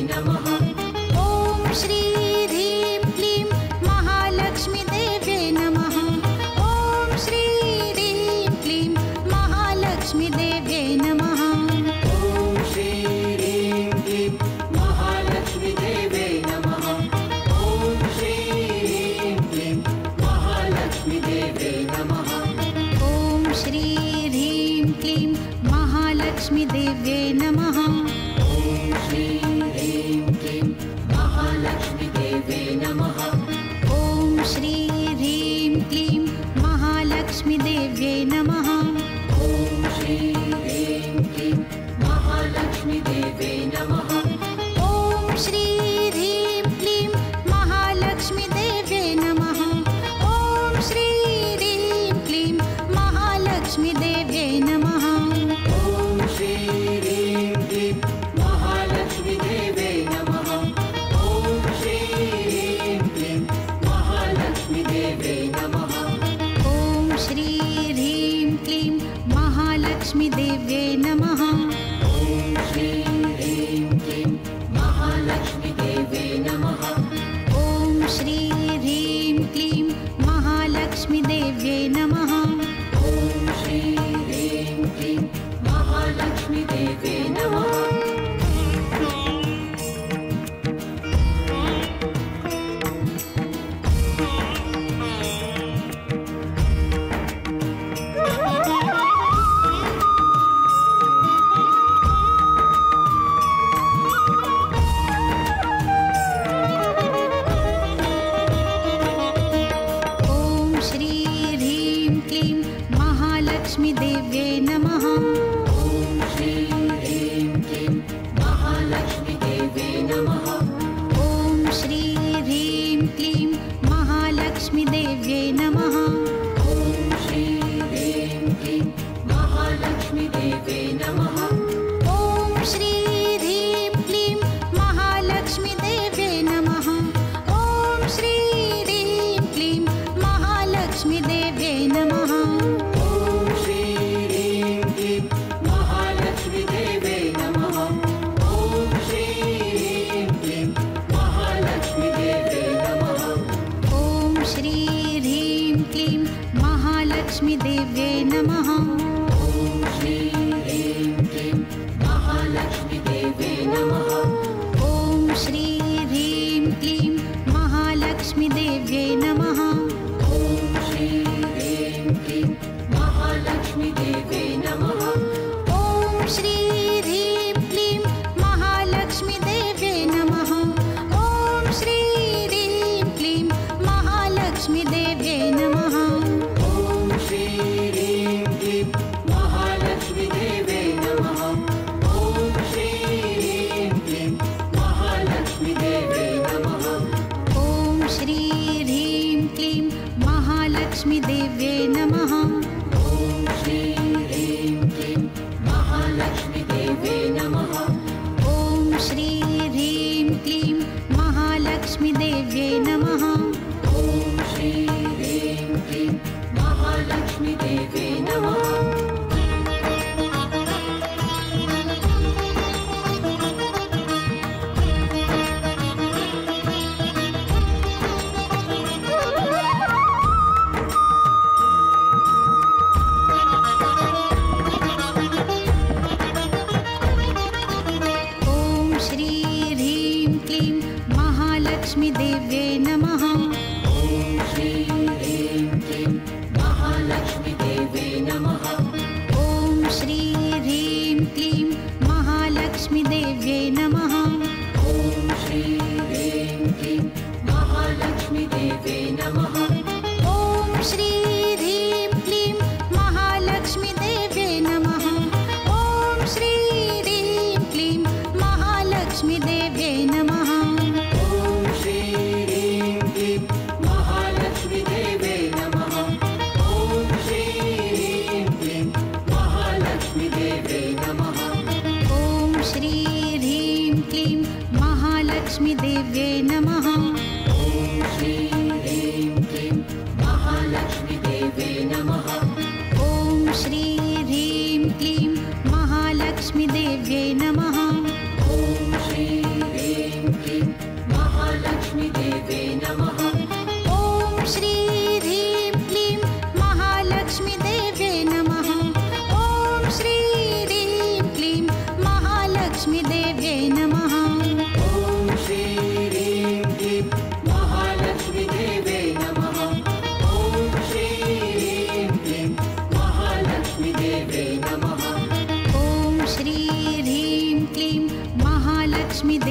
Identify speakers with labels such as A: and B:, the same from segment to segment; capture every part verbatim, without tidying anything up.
A: नमः।
B: ॐ श्री ह्रीं क्लीं महालक्ष्मी देव्यै नमः। ॐ श्री ह्रीं क्लीं महालक्ष्मी देव्यै नमः।
A: ॐ श्री ह्रीं क्लीं महालक्ष्मी देव्यै नमः। ॐ श्री ह्रीं क्लीं महालक्ष्मी देव्यै नमः।
B: ॐ श्री ह्रीं क्लीं महालक्ष्मी देव्यै नमः।
A: ॐ श्री ह्रीं क्लीं महालक्ष्मी देव्यै नमः।
B: ॐ श्री ह्रीं क्लीं महालक्ष्मी देव्यै नमः।
A: ॐ श्री ह्रीं क्लीं महालक्ष्मी देव्यै नमः।
B: ॐ श्री ह्रीं क्लीं महालक्ष्मी देव्यै नमः। ॐ श्री ह्रीं क्लीं महालक्ष्मी देव्यै नमः।
A: ॐ श्री ह्रीं क्लीं महालक्ष्मी देव्यै नमः। ॐ श्री ह्रीं क्लीं महालक्ष्मी देव्यै नमः।
B: ॐ श्री ह्रीं क्लीं महालक्ष्मी देव्यै नमः।
A: ॐ श्री ह्रीं क्लीं महालक्ष्मी देव्यै नमः।
B: ॐ श्री ह्रीं क्लीं महालक्ष्मी देव्यै नमः।
A: ॐ श्री ह्रीं क्लीं महालक्ष्मी देव्यै नमः।
B: ॐ श्री ह्रीं क्लीं महालक्ष्मी देव्यै नमः।
A: ॐ श्री ह्रीं क्लीं महालक्ष्मी देव्यै नमः।
B: ॐ श्री ह्रीं क्लीं महालक्ष्मी देव्यै नमः।
A: ॐ श्री ह्रीं क्लीं महालक्ष्मी देव्यै नमः।
B: ॐ श्री ह्रीं क्लीं महालक्ष्मी देव्यै नमः। ॐ श्री ह्रीं क्लीं महालक्ष्मी देव्यै नमः।
A: ॐ श्री ह्रीं क्लीं महालक्ष्मी देव्यै नमः। ॐ श्री ह्रीं क्लीं महालक्ष्मी देव्यै नमः।
B: ॐ श्री ह्रीं क्लीं महालक्ष्मी देव्यै नमः।
A: ॐ श्री ह्रीं क्लीं महालक्ष्मी देव्यै नमः।
B: ॐ श्री ह्रीं क्लीं महालक्ष्मी देव्यै नमः।
A: ॐ श्री ह्रीं क्लीं महालक्ष्मी देव्यै नमः।
B: ॐ श्री ह्रीं क्लीं महालक्ष्मी देव्यै नमः। ॐ श्री ह्रीं क्लीं महालक्ष्मी देव्यै नमः।
A: ॐ श्री ह्रीं क्लीं महालक्ष्मी देव्यै नमः। ॐ श्री ह्रीं क्लीं महालक्ष्मी देव्यै नमः।
B: ॐ श्री ह्रीं क्लीं महालक्ष्मी देव्यै नमः।
A: ॐ श्री ह्रीं क्लीं महालक्ष्मी देव्यै नमः।
B: ॐ श्री ह्रीं क्लीं महालक्ष्मी देव्यै नमः।
A: ॐ श्री ह्रीं क्लीं महालक्ष्मी देव्यै नमः।
B: ॐ श्री ह्रीं क्लीं महालक्ष्मी देव्यै नमः।
A: ॐ श्री ह्रीं क्लीं महालक्ष्मी देव्यै नमः।
B: ॐ श्री ह्रीं क्लीं महालक्ष्मी देव्यै नमः।
A: ॐ श्री ह्रीं क्लीं महालक्ष्मी देव्यै नमः।
B: ॐ श्री ह्रीं क्लीं महालक्ष्मी देव्यै नमः। ॐ श्री ह्रीं क्लीं महालक्ष्मी देव्यै नमः।
A: ॐ श्री ह्रीं क्लीं महालक्ष्मी देव्यै नमः। ॐ श्री ह्रीं क्लीं महालक्ष्मी देव्यै नमः।
B: ॐ श्री ह्रीं क्लीं महालक्ष्मी देव्यै नमः।
A: ॐ श्री ह्रीं क्लीं महालक्ष्मी देव्यै नमः।
B: ॐ श्री ह्रीं क्लीं महालक्ष्मी देव्यै नमः।
A: ॐ श्री ह्रीं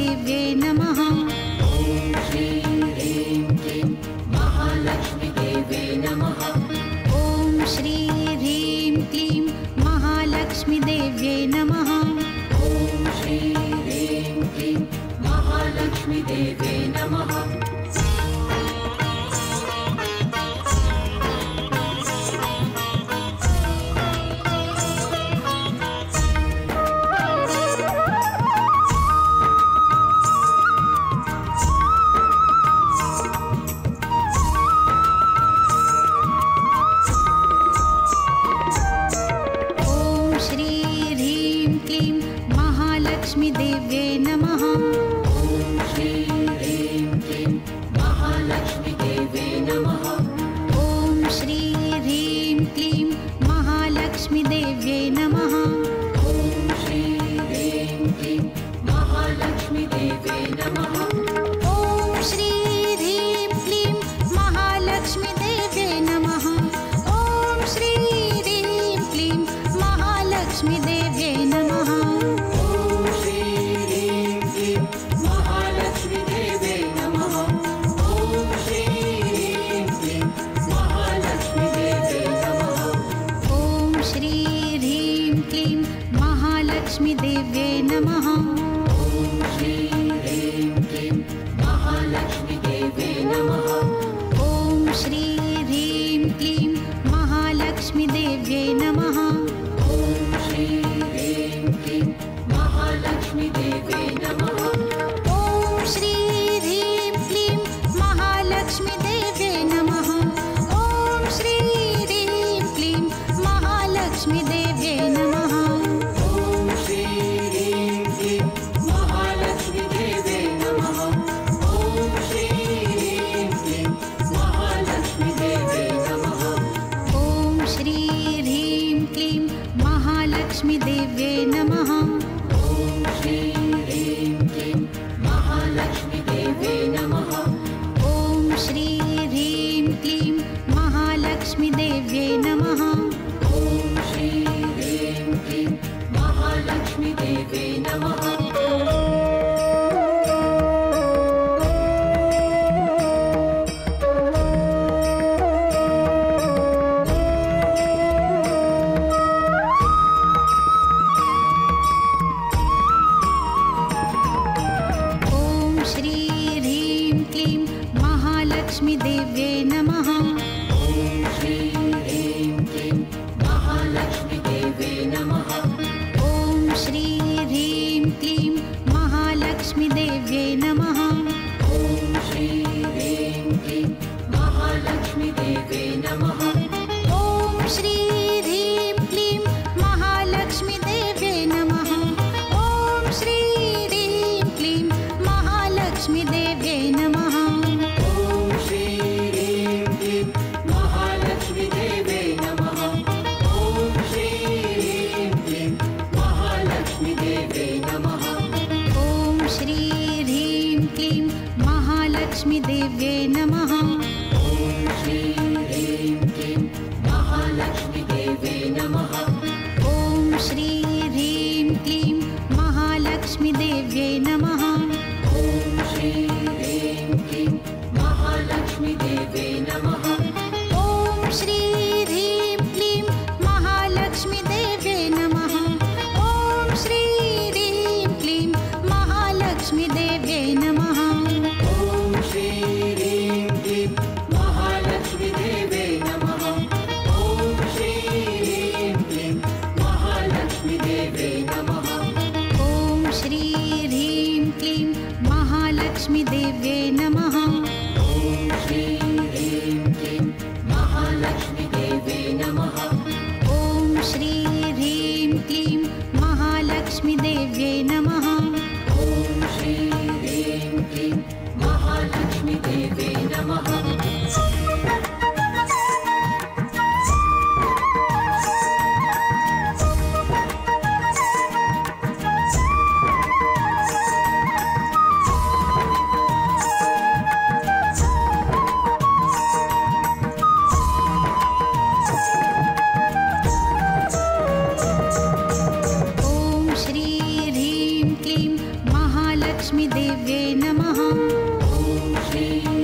B: देव्ये नमः।
A: ॐ श्री ह्रीं क्लीं महालक्ष्मी देवे नमः।
B: ॐ श्री ह्रीं क्लीं महालक्ष्मी देव्ये नमः।
A: ॐ श्री ह्रीं क्लीं महालक्ष्मी देवे नमः।
B: महालक्ष्मी देव्ये नमः।
A: ॐ श्री ह्रीं क्लीं महालक्ष्मी देवे नमः।
B: ॐ श्री ह्रीं क्लीं महालक्ष्मी देव्ये नमः।
A: ॐ श्री ह्रीं क्लीं महालक्ष्मी देवे नमः।
B: ॐ श्री ह्रीं क्लीं महालक्ष्मी देव्ये नमः। ॐ श्री ह्रीं क्लीं महालक्ष्मी देव्ये नमः। महालक्ष्मी देव्ये नमः।
A: ॐ श्री ह्रीं क्लीं महालक्ष्मी देवे नमः।
B: ॐ श्री ह्रीं क्लीं महालक्ष्मी देव्ये नमः।
A: ॐ श्री ह्रीं क्लीं महालक्ष्मी देवे नमः।
B: ॐ श्री ह्रीं क्लीं महालक्ष्मी देव्ये नमः। ॐ श्री ह्रीं क्लीं महालक्ष्मी देव्ये नमः। महालक्ष्मी देव्ये नमः।
A: ॐ श्री ह्रीं क्लीं महालक्ष्मी देवे नमः।
B: ॐ श्री ह्रीं क्लीं महालक्ष्मी देव्ये नमः।
A: ॐ श्री ह्रीं क्लीं महालक्ष्मी देवे नमः।
B: महालक्ष्मी देव्ये नमः।
A: ॐ श्री ह्रीं क्लीं महालक्ष्मी देवे नमः।
B: ॐ श्री ह्रीं क्लीं महालक्ष्मी देव्ये नमः।
A: ॐ श्री ह्रीं क्लीं महालक्ष्मी देवे नमः।
B: ॐ श्री ह्रीं क्लीं महालक्ष्मी देव्ये नमः। ॐ श्री ह्रीं क्लीं महालक्ष्मी देव्ये नमः। महालक्ष्मी देव्ये नमः।
A: ॐ श्री ह्रीं क्लीं महालक्ष्मी देवे नमः।
B: ॐ श्री ह्रीं क्लीं महालक्ष्मी देव्ये नमः।
A: ॐ श्री ह्रीं क्लीं महालक्ष्मी देवे नमः।
B: ॐ श्री ह्रीं क्लीं महालक्ष्मी देव्ये नमः। ॐ श्री ह्रीं क्लीं महालक्ष्मी देव्ये नमः।
A: ॐ श्री ह्रीं क्लीं महालक्ष्मी देवे नमः। ॐ श्री ह्रीं क्लीं महालक्ष्मी देवे नमः।
B: ॐ श्री ह्रीं क्लीं महालक्ष्मी देव्ये नमः।
A: ॐ श्री ह्रीं क्लीं महालक्ष्मी देवे नमः।
B: ॐ श्री ह्रीं क्लीं महालक्ष्मी देव्ये नमः।
A: ॐ श्री ह्रीं क्लीं महालक्ष्मी देवे नमः।
B: महालक्ष्मीदेव्यै नमः।
A: ॐ श्री